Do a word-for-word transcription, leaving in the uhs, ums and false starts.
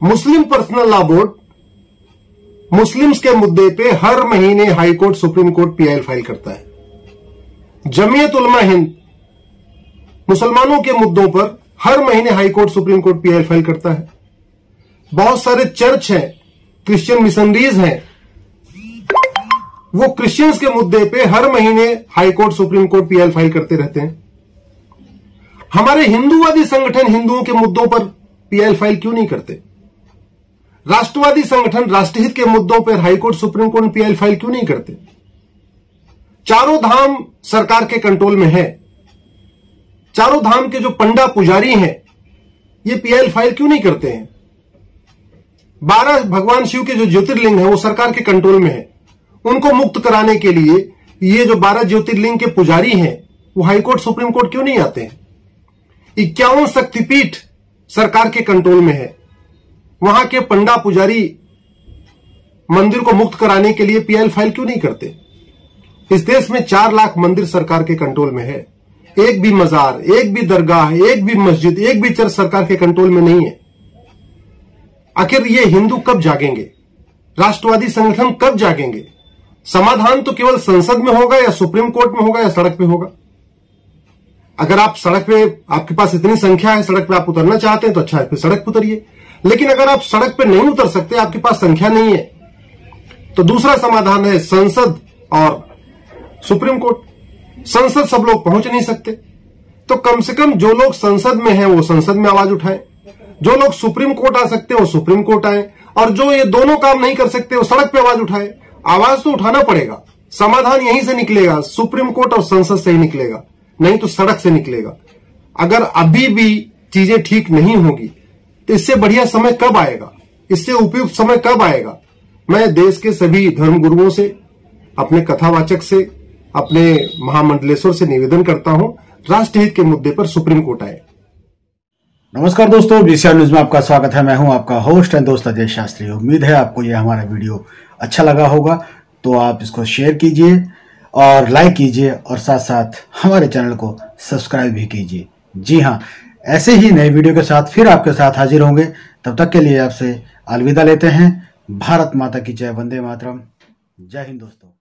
मुस्लिम personal law board Muslims के मुद्दे पे हर महीने high court supreme court PIL file करता है। जमीयत उलमा हिंद मुसलमानों के मुद्दों पर हर महीने high court supreme court PIL file करता है। बहुत सारे चर्च हैं, क्रिश्चियन मिशनरीज हैं, वो क्रिश्चियंस के मुद्दे पे हर महीने high court supreme court PIL file करते रहते हैं। हमारे हिंदूवादी संगठन हिंदुओं के मुद्दों पर पीआईएल फाइल क्यों नहीं करते? राष्ट्रवादी संगठन राष्ट्रहित के मुद्दों पर high court supreme court PIL file क्यों नहीं करते? चारों धाम सरकार के कंट्रोल में है, चारों धाम के जो पंडा पुजारी हैं ये पीआईएल फाइल क्यों नहीं करते हैं? बारह भगवान शिव के जो ज्योतिर्लिंग है वो सरकार के कंट्रोल में है, उनको मुक्त कराने के लिए ये जो बारह ज्योतिर्लिंग के पुजारी हैं वो हाईकोर्ट सुप्रीम कोर्ट क्यों नहीं आते हैं? इक्यावन शक्तिपीठ सरकार के कंट्रोल में है, वहां के पंडा पुजारी मंदिर को मुक्त कराने के लिए पीआईएल फाइल क्यों नहीं करते? इस देश में चार लाख मंदिर सरकार के कंट्रोल में है, एक भी मजार, एक भी दरगाह, एक भी मस्जिद, एक भी चर्च सरकार के कंट्रोल में नहीं है। आखिर ये हिंदू कब जागेंगे? राष्ट्रवादी संगठन कब जागेंगे? समाधान तो केवल संसद में होगा या सुप्रीम कोर्ट में होगा या सड़क पे होगा? अगर आप सड़क पे, आपके पास इतनी संख्या है, सड़क पे आप उतरना चाहते हैं तो अच्छा है, फिर सड़क पे उतरिए। लेकिन अगर आप सड़क पे नहीं उतर सकते, आपके पास संख्या नहीं है, तो दूसरा समाधान है संसद और सुप्रीम कोर्ट। संसद सब लोग पहुंच नहीं सकते, तो कम से कम जो लोग संसद में हैं वो संसद में आवाज उठाएं, जो लोग सुप्रीम कोर्ट आ सकते हैं वो सुप्रीम कोर्ट आए, और जो ये दोनों काम नहीं कर सकते वो सड़क पे आवाज उठाए। आवाज तो उठाना पड़ेगा, समाधान यहीं से निकलेगा, सुप्रीम कोर्ट और संसद से ही निकलेगा, नहीं तो सड़क से निकलेगा। अगर अभी भी चीजें ठीक नहीं होगी तो इससे बढ़िया समय कब आएगा? इससे उपयुक्त समय कब आएगा? मैं देश के सभी धर्मगुरुओं से, अपने कथावाचक से, अपने महामंडलेश्वर से निवेदन करता हूं, राष्ट्रहित के मुद्दे पर सुप्रीम कोर्ट आए। नमस्कार दोस्तों, बीसीआर न्यूज में आपका स्वागत है। मैं हूं आपका होस्ट एंड दोस्त अजय शास्त्री। उम्मीद है आपको यह हमारा वीडियो अच्छा लगा होगा, तो आप इसको शेयर कीजिए और लाइक कीजिए और साथ साथ हमारे चैनल को सब्सक्राइब भी कीजिए। जी हाँ, ऐसे ही नए वीडियो के साथ फिर आपके साथ हाजिर होंगे। तब तक के लिए आपसे अलविदा लेते हैं। भारत माता की जय, वंदे मातरम। जय हिंद दोस्तों।